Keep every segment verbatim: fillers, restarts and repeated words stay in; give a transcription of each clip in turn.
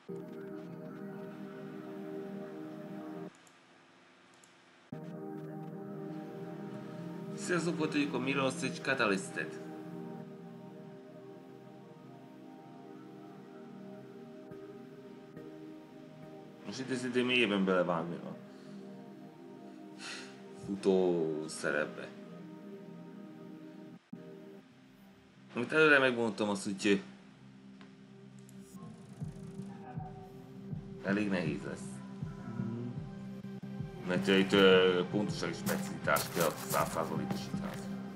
Szerzőpontjuk a Mirror's Catalyst-et. Most itt szintén mélyében belevágni a futó szerepbe. Amit előre megmondtam azt, hogy elég nehéz lesz. Mert itt pontosan is specialitás kell, száz százalékosítás.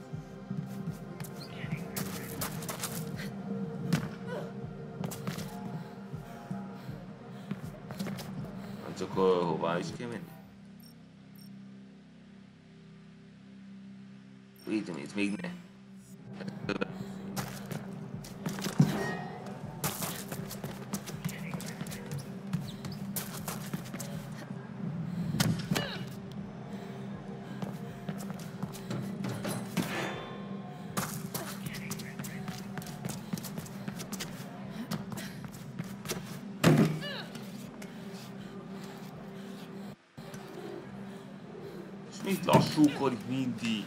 Csak hová is kell menni? Wait a minute, még ne. Mit lassúkodik mindig?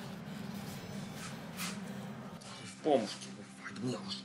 Pont most vagy mi az?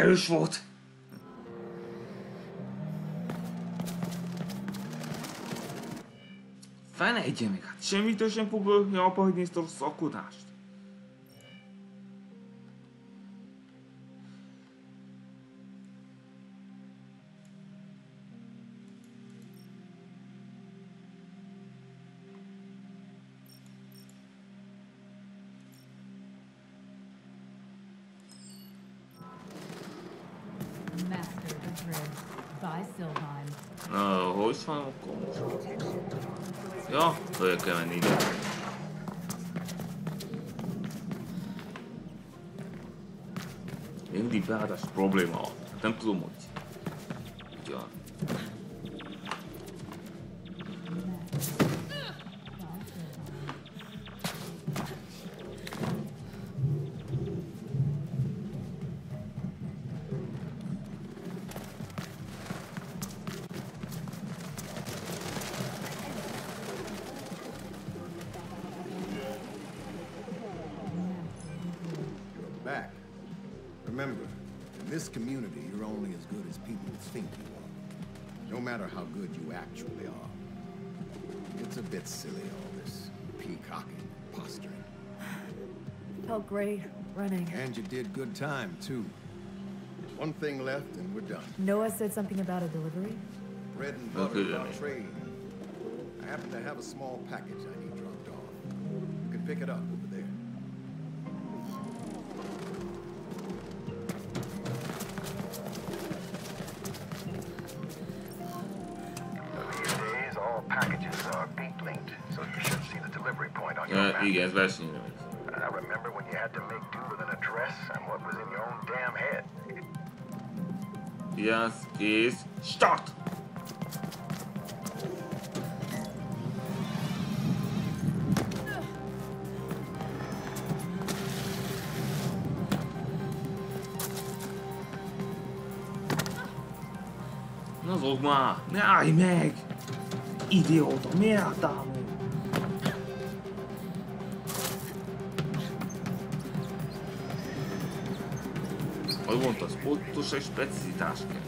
erős volt! Felejtje meg, hát semmitől sem fogja abba hagyni ezt a rossz alkotást. Na, hogy van akkor most? Ja, föl kell menni ide. Mindig beállás probléma. Nem tudom, hogy... Ja. Back. Remember, in this community, you're only as good as people think you are. No matter how good you actually are. It's a bit silly, all this peacocking, posturing. Felt great running. And you did good time, too. One thing left and we're done. Noah said something about a delivery? Bread and butter of our trade. I happen to have a small package I need dropped off. You can pick it up over there. Igen, ez versenyre megy. I remember when you had to make do with an address and what was in your own damn head. Yes, kész. Start! Mozog már! Ne állj meg! Idióta, miért álltál meg? Ahogy mondtad, pontos és precizitás kell.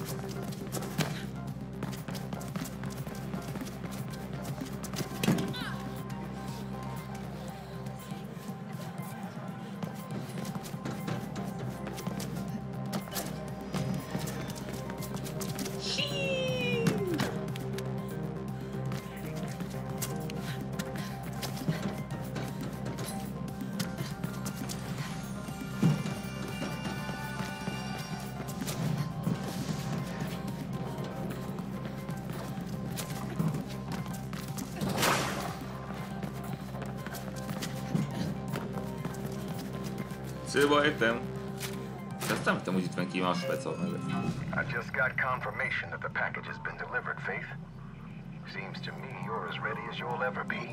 Célba értem. Ezt nem hittem, hogy itt van ki más specal mögött. I just got confirmation that the package has been delivered, Faith. Seems to me you're as ready as you'll ever be.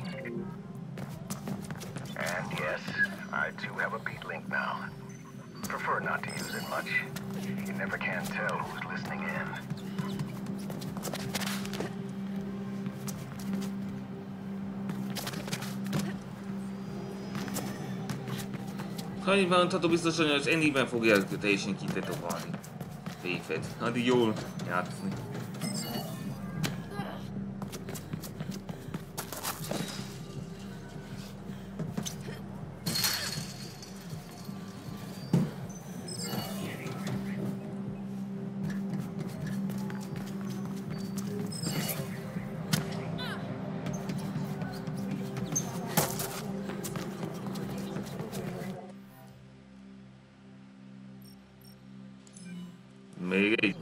And yes, I too have a beat link now. Prefer not to use it much. You never can tell who's listening in. Ha így mondható biztosan, hogy az Annie-ben fogja teljesen kitetovalni. Faith-et. Addig jól játszni. Még egy.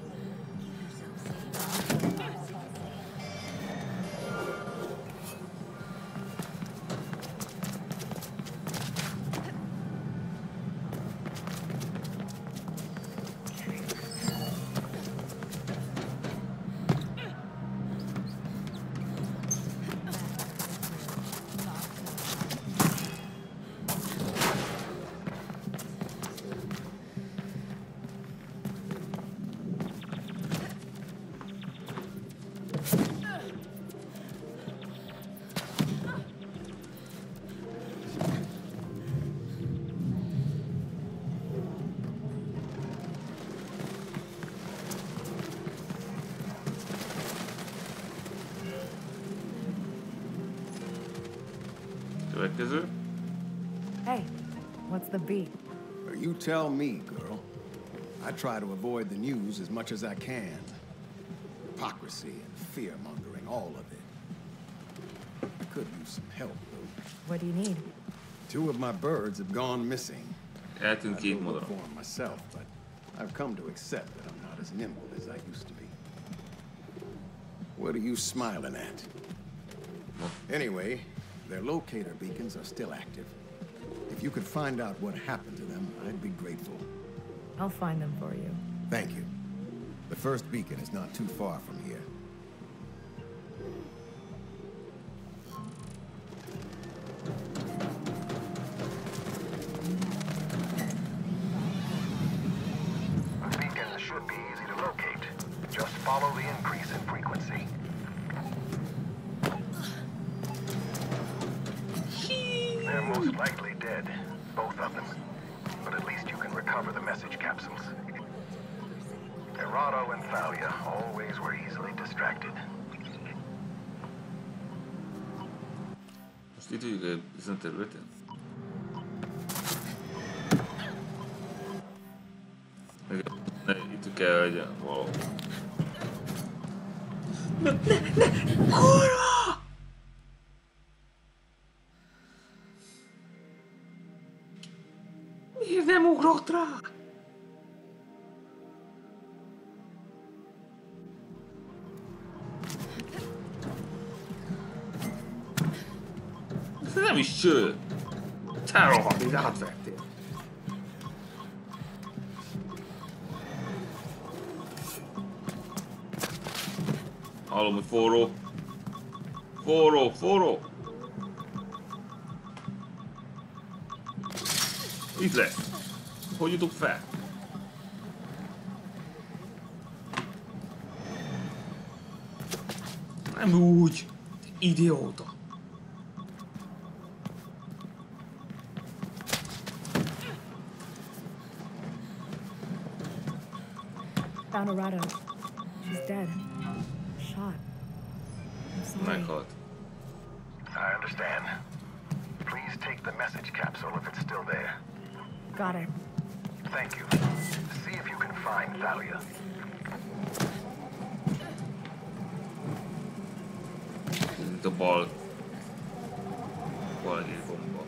Következő. Hey, what's the beat? You tell me, girl. I try to avoid the news as much as I can. Hypocrisy and fear-mongering, all of it. I could use some help, though. What do you need? Two of my birds have gone missing. Eltűnt I két look madaram. for them myself, but I've come to accept that I'm not as nimble as I used to be. What are you smiling at? Anyway, their locator beacons are still active. If you could find out what happened to them, I'd be grateful. I'll find them for you. Thank you. The first beacon is not too far from here. The beacon should be easy to locate. Just follow the increase in frequency. They're most likely dead, both of them. But at least you can recover the message capsules. Errato and Thalia always were easily distracted. Most itt vagyunk ezen a területen. Ne, itt kell legyen valahol. Ne, ne, ne! Kurva! Miért nem ugrott rá? Ez nem is cső! Te rohadt, így átvettél. Hallom, hogy forró. Forró, forró! Itt lesz. Hogy jutok fel? Nem úgy. Idióta. Found Errato. She's dead. Shot. I'm sorry. Meghalt. I understand. Please take the message capsule if it's still there. Got it. Thank you. See if you can find Thalia. Itt a bal. Bal gomba.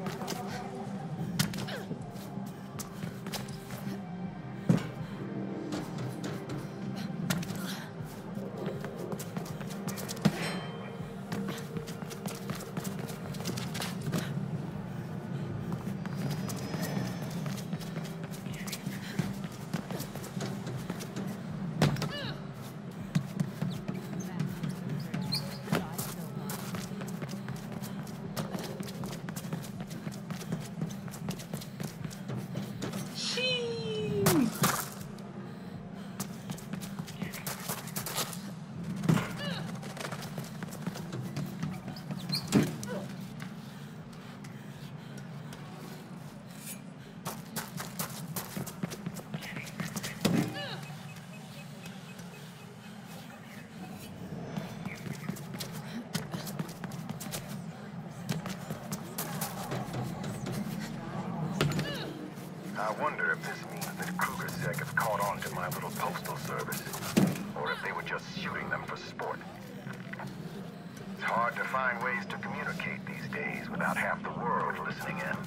I wonder if this means that Krugersek have caught on to my little postal service, or if they were just shooting them for sport. It's hard to find ways to communicate these days without half the world listening in.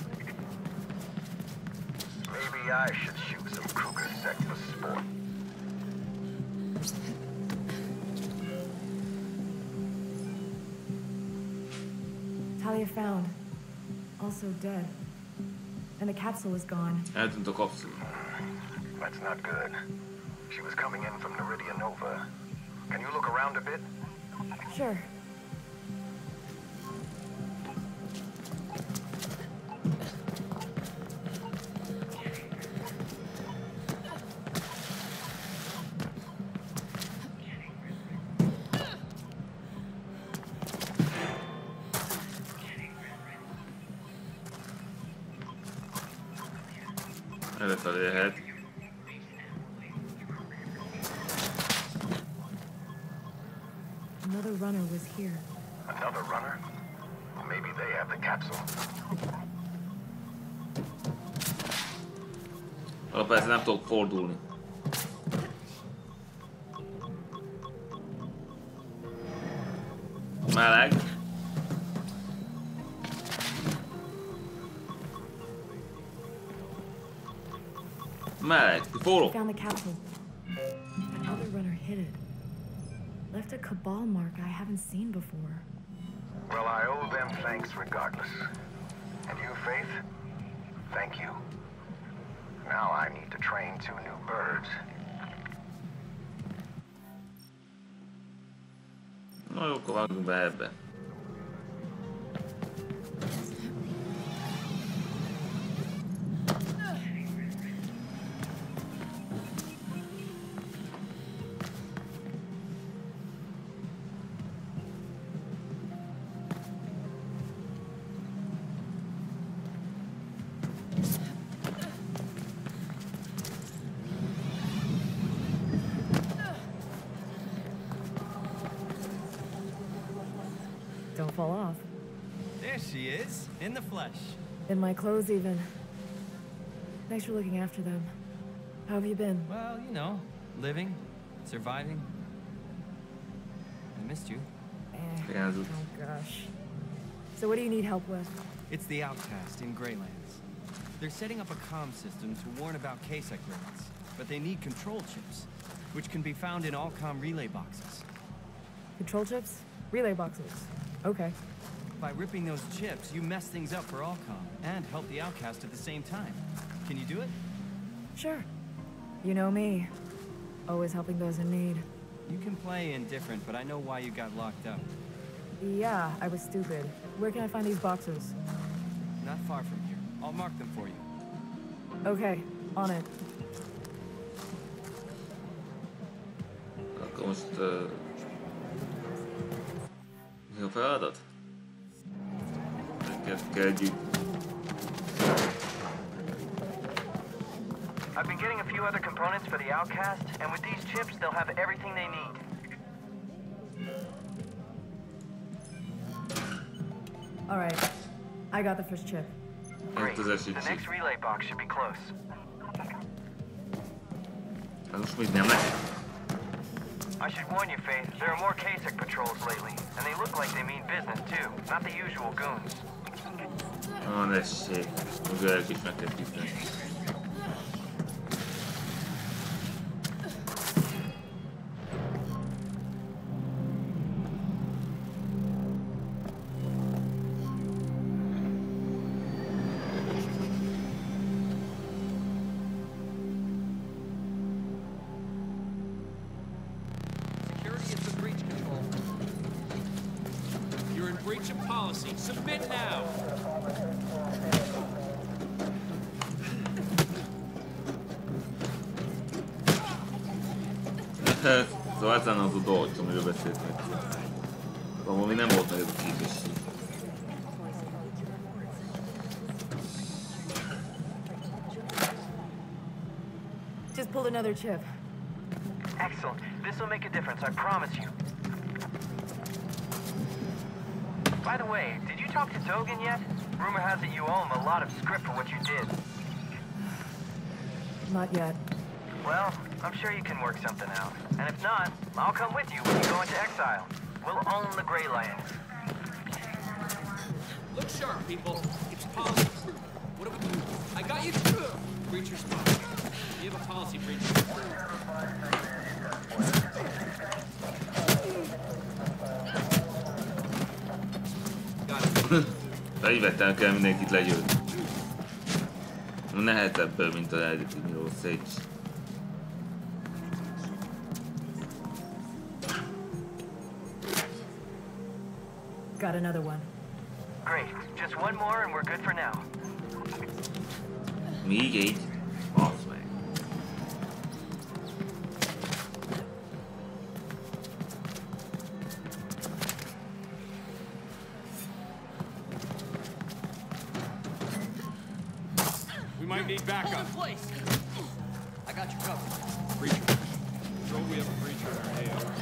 Maybe I should shoot some Krugersek for sport. Talia found. Also dead. And the capsule was gone. Eltűnt a kapszula. That's not good. She was coming in from Neridia Nova. Can you look around a bit? Sure. Előfelé lehet. Another runner was here. Another runner? Maybe they have the capsule. Alapvetően nem tudok fordulni. Meleg. Meleg, forró. Found the capsule. That other runner hid it. Left a Cabal mark I haven't seen before. Well, I owe them thanks regardless. And you, Faith? Thank you. Now I need to train two new birds. Na jó, akkor vágjunk be ebbe. Don't fall off. There she is, in the flesh. In my clothes even. Thanks for looking after them. How have you been? Well, you know, living, surviving. I missed you. Eh. Yeah, Oh gosh. So what do you need help with? It's the Outcast in Greylands. They're setting up a comm system to warn about Kasek raids, but they need control chips, which can be found in all comm relay boxes. Control chips? Relay boxes. Okay. By ripping those chips, you mess things up for Allcom and help the Outcast at the same time. Can you do it? Sure. You know me. Always helping those in need. You can play indifferent, but I know why you got locked up. Yeah, I was stupid. Where can I find these boxes? Not far from here. I'll mark them for you. Okay, on it. Akkor most... Uh... Mi a feladat? Kezdjük. I've been getting a few other components for the Outcast, and with these chips, they'll have everything they need. All right. I got the first chip. Great. Ez The az esély. next relay box should be close. Ez most még nem lesz. I should warn you, Faith, there are more Kasek patrols lately, and they look like they mean business too, not the usual goons. Van esély. Most ők is meg kell tisztelni. Security is the breach control. You're in breach of policy. Submit now. Szóval ezen az a dolog, amiről beszéltünk. Valami nem volt meg ez a képesség. Just pulled another chip. Excellent. This will make a difference, I promise you. By the way, did you talk to Dogen yet? Rumor has it you owe him a lot of script for what you did. Not yet. Well, I'm sure you can work something out. And if not, I'll come with you when you go into exile. We'll own the Greylands. Look sharp, people. It's policy. What do we do? I got you. Breach your spot. You have a policy breach. Got it. Fegyvertelen kell mindenkit legyőzni. Nehezebb, mint az eredeti Mirror's Edge. Got another one. Great. Just one more and we're good for now. Még egy. Basz meg. We might need backup. Hold in place. I got your cover. Breacher. Control, we have a breacher in our A O.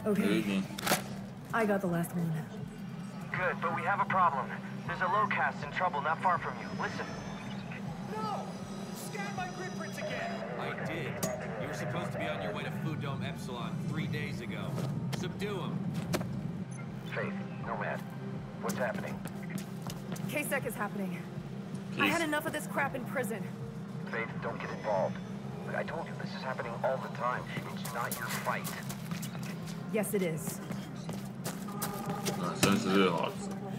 Okay. I got the last one. Good, but we have a problem. There's a Locust in trouble not far from you. Listen. No! Scan my grid prints again! I did. You were supposed to be on your way to Food Dome Epsilon three days ago. Subdue him. Faith, Nomad, what's happening? K-Sec is happening. I had enough of this crap in prison. Faith, don't get involved. Look, I told you, this is happening all the time. It's not your fight. Yes, it is. Na, sen ez ő harc.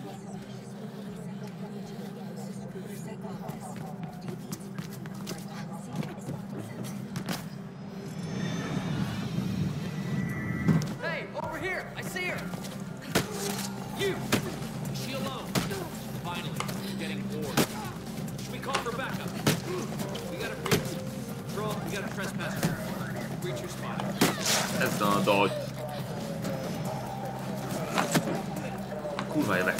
Hey, over here! I see her! You! Is she alone? Finally, I'm getting bored. Should we call for backup? We got a breach. Bro, we got a trespasser. Breach your spot. Ez a dodge. Kurva éve.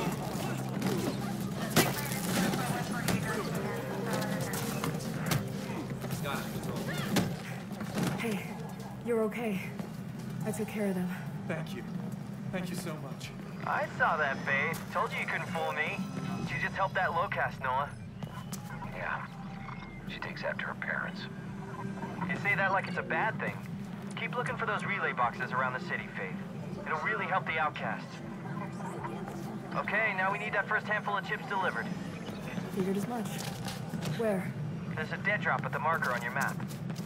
Got it, control. Hey, you're okay. I took care of them. Thank you. Thank you so much. I saw that, Faith. Told you you couldn't fool me. She just helped that Locust, Noah. Yeah. She takes after her parents. You say that like it's a bad thing. Keep looking for those relay boxes around the city, Faith. It'll really help the outcasts. Okay, now we need that first handful of chips delivered. Figured as much. Where? There's a dead drop at the marker on your map.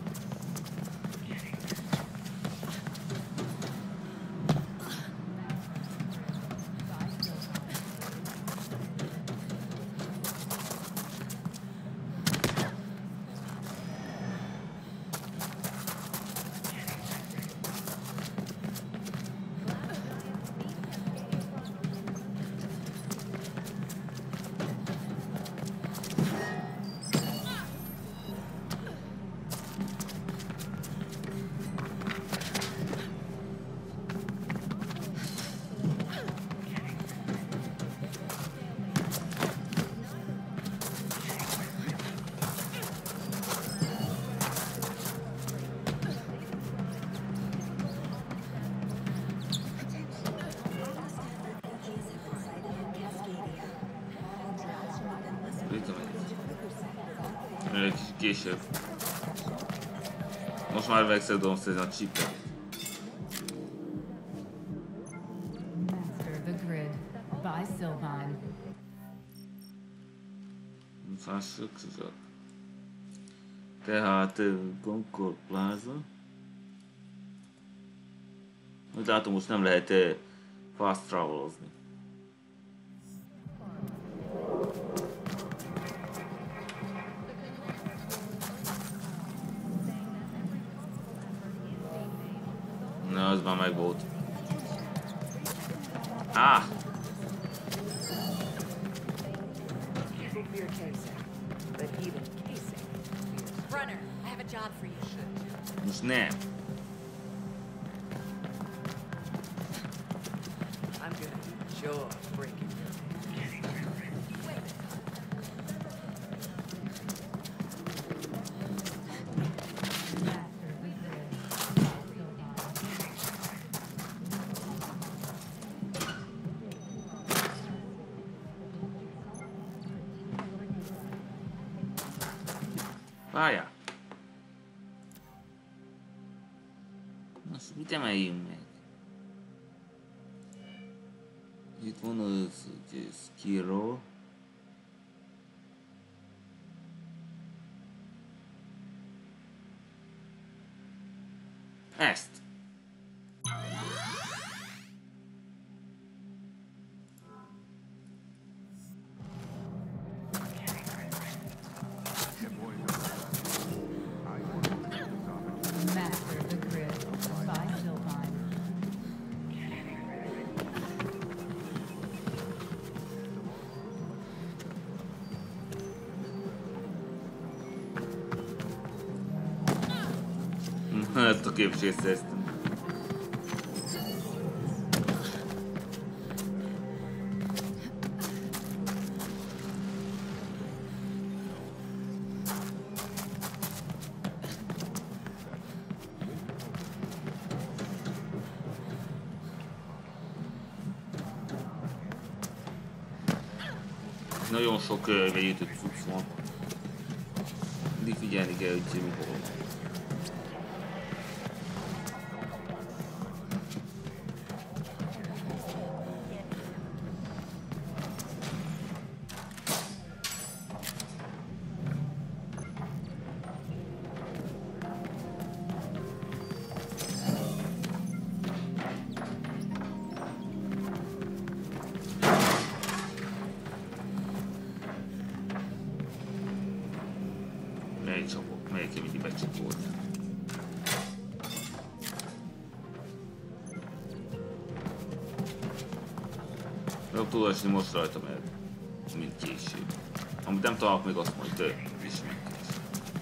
Egy kicsit később. Most már megszedom szerint a chipet. Master the grid by Sylvan. százötven. Tehát Concord Plaza. Úgy látom, most nem lehet fast travelezni. Na, az már meg volt. Ah! Runner, I have a job for you. Most nem. I'm gonna enjoy breaking Várjál. Azt mit emeljünk meg? Itt van az, hogy skill-ról. Ezt. Master the grid by Sylvan. Ezt a képzést szereztem. nagyon sok uh, vegyített cucc van. Mindig figyelni kell, hogy mi hol. Melyik mindig becsukódja. Jobb tudásni most rajta, mert mint később. Amit nem találok még, azt majd ő is mint később.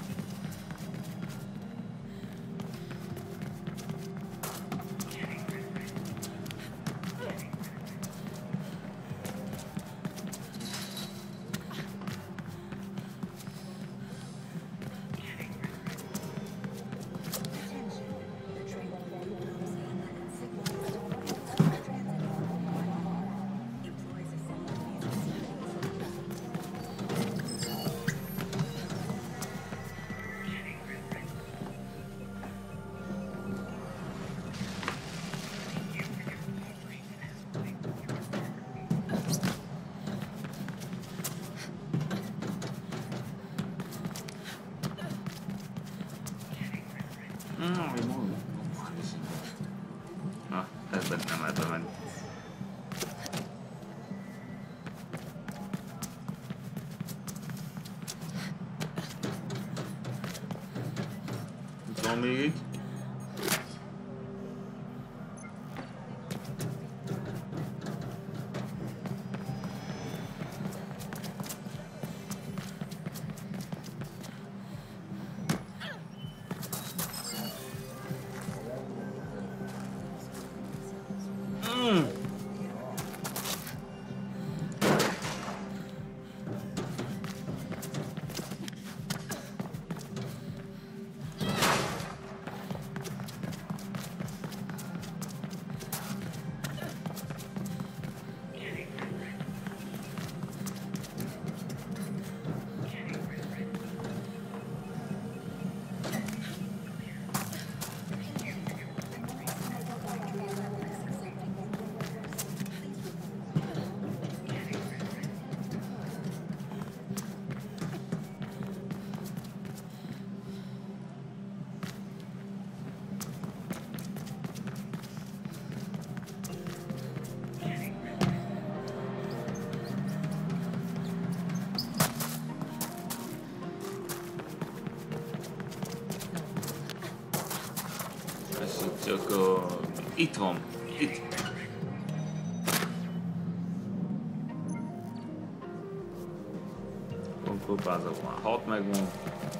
Na, ezben nem lehet bemenni. Itt van még egy. Csak uh, itt van, itt. Konkurpázó már hat megvan.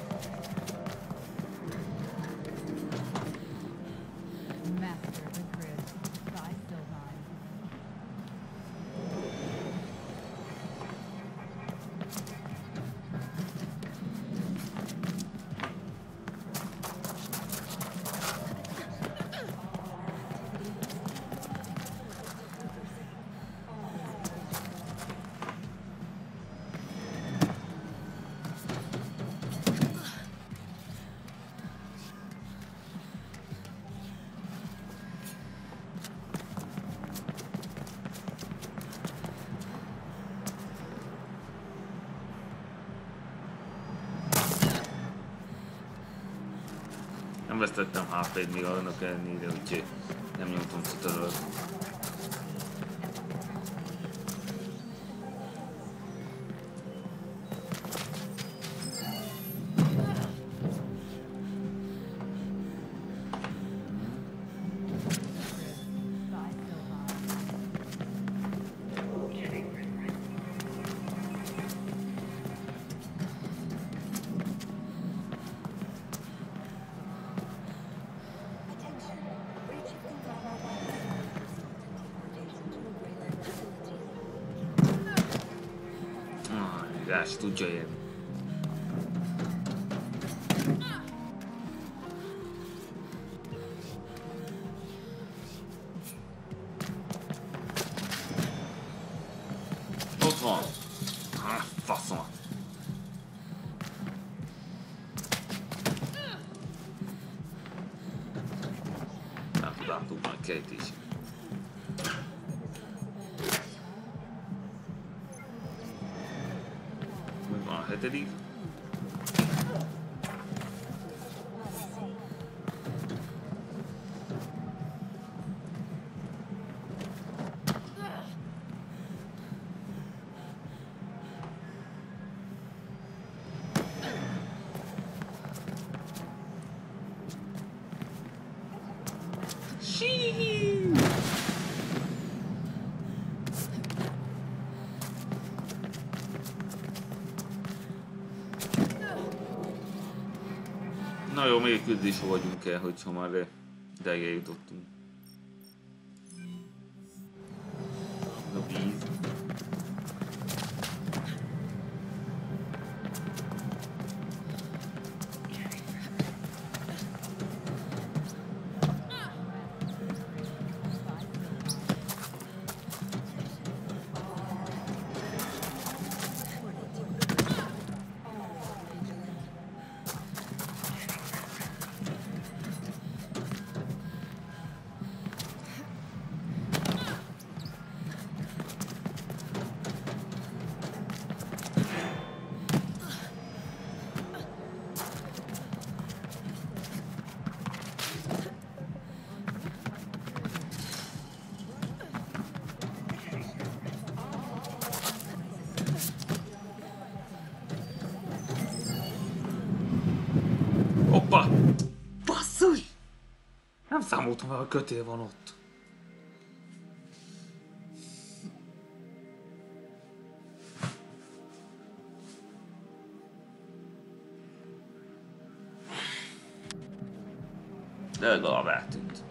Nem vesztettem há pét még annak ellenére, úgyhogy nem nyomtam citadőt. Gás tudja érni. Ott van. Ha. látunk majd kejtés. Még van a hetedik. Na jó, még küzdésre vagyunk el, hogyha már ideje jutottunk. A víz. Hoppa! Basszus! Nem számoltam el, hogy kötél van ott. De legalább eltűnt.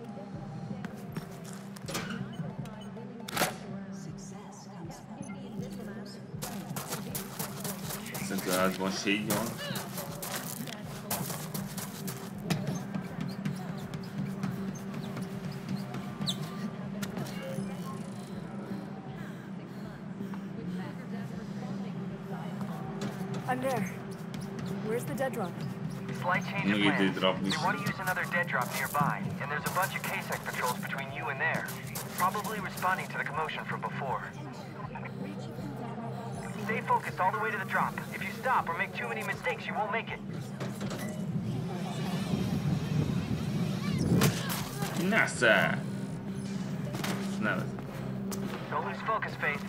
Szerintem házban ségy van. I'm there. Where's the dead drop? Slight change of plans. You want to use another dead drop nearby, and there's a bunch of K SEC patrols between you and there. Probably responding to the commotion from before. Stay focused all the way to the drop. If you stop or make too many mistakes, you won't make it. NASA! No. Don't lose focus, Faith.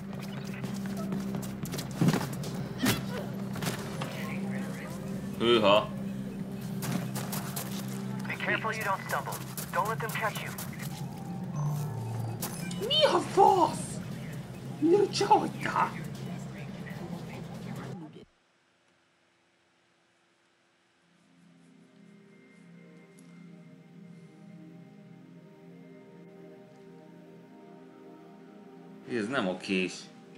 Hűha! Be careful you don't stumble. Don't let them catch you. Mi a fasz? Mi csalódtál? Ez nem okés.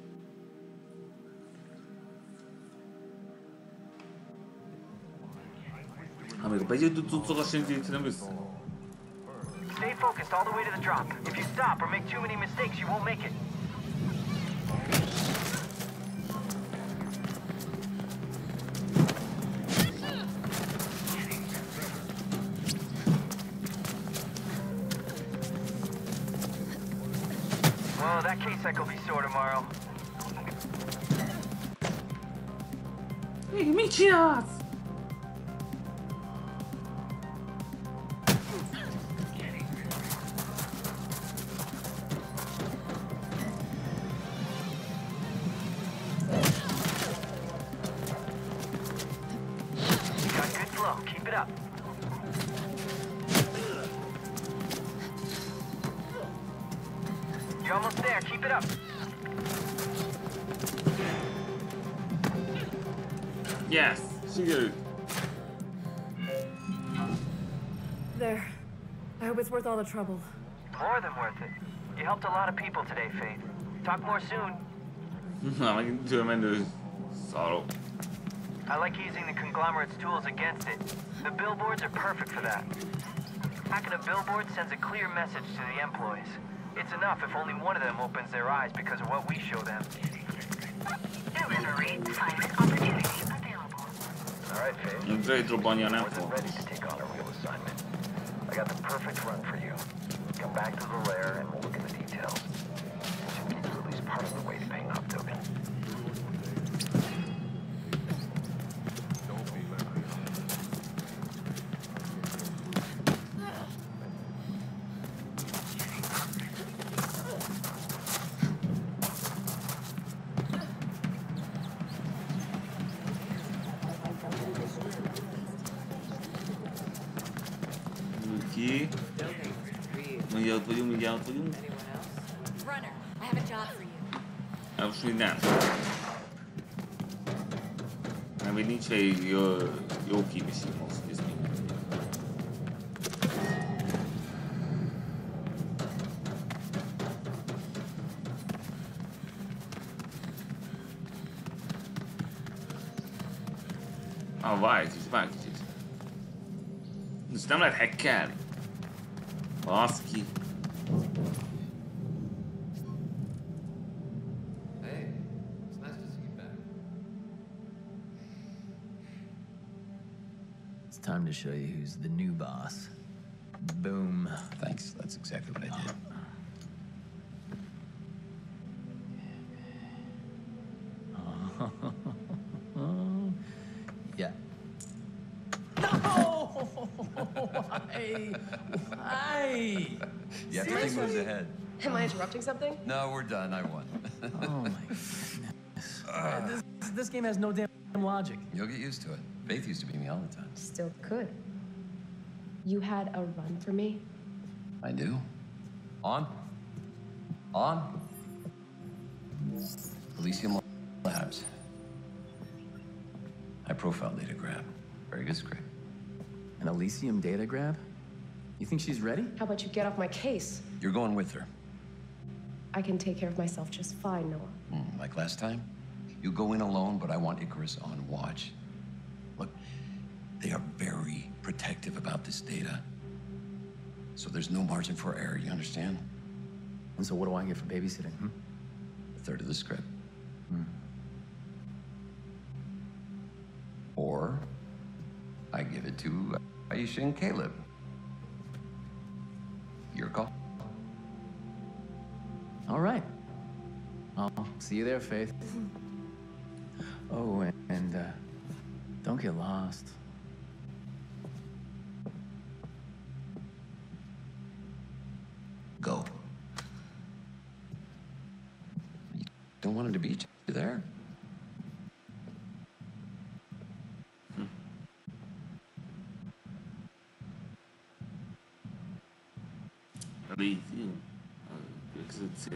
Amikor begyűjtött cuccokat sem gyűjtenem össze. Stay focused all the way to the drop. If you stop or make too many mistakes, you won't make it. Well, that K SEC will be sore tomorrow. Hey, mit csinálsz? You're almost there. Keep it up. Yes, sikerült. There. I hope it's worth all the trouble. More than worth it. You helped a lot of people today, Faith. Talk more soon. Na, megint tőle menő szarok. I like using the conglomerate's tools against it. The billboards are perfect for that. Hacking a billboard sends a clear message to the employees. It's enough if only one of them opens their eyes because of what we show them. Delivery assignment opportunity available. All right, Faith. Drake robanja nem More than fog. ready to take on a real assignment. I got the perfect run for you. Come back to the lair and we'll look at the details. It should get you at least part of the way to paying off Token. Aqui. Mindjárt ott vagyunk, mindjárt ott vagyunk. Runner, I have a job for you. Hát most még nem. Nem, még nincs elég jó, jó kiviszi most, ez még. Ah, várj kicsit, várj kicsit. Ezt nem lehet hackelni. Baszki. Hey, it's nice to see you back. It's time to show you who's the new boss. Boom. Thanks, that's exactly what I did. Yeah. No! Why? Why? Yeah, everything moves ahead. Am I interrupting something? No, we're done. I won. Oh my goodness. Uh, this, this game has no damn logic. You'll get used to it. Faith used to beat me all the time. Still could. You had a run for me? I do. On. On. Elysium Labs. High profile data grab. Very good script. An Elysium data grab? You think she's ready? How about you get off my case? You're going with her. I can take care of myself just fine, Noah. Mm, like last time? You go in alone, but I want Icarus on watch. Look, they are very protective about this data. So there's no margin for error, you understand? And so what do I get for babysitting, hmm? A third of the script. Hmm. Or I give it to Aisha and Caleb. Your call. All right. I'll see you there, Faith. Oh, and, and uh, don't get lost. Go. You don't want him to beat you there? Elysium. Exit.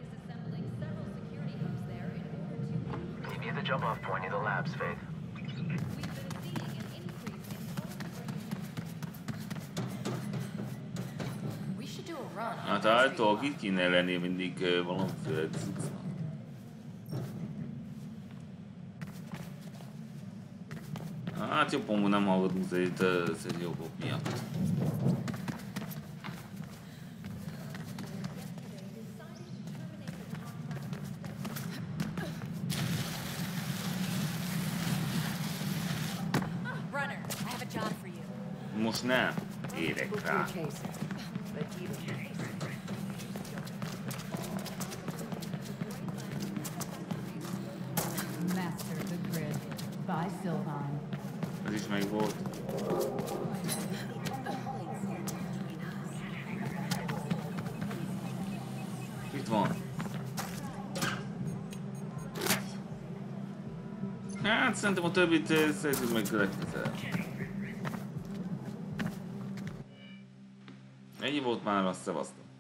Meet me at the jump-off point near the labs, Faith. We should do a run. Hát általában itt kéne lenni mindig uh, valamiféle cuccnak. Hát jobban nem hallgatunk szerint uh, jogok miatt. Most nem érek rá. Master the grid by Sylvan. Ez is meg volt. Itt van. Hát szerintem a többit szerzünk meg következel. Ennyi volt már, azt szevasztok.